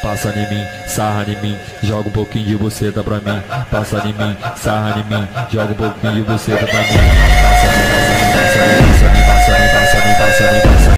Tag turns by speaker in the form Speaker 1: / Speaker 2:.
Speaker 1: Passa em mim, sarra em mim, joga um pouquinho de buceta pra mim. Passa em mim, sarra em mim, joga um pouquinho de buceta pra mim. Passa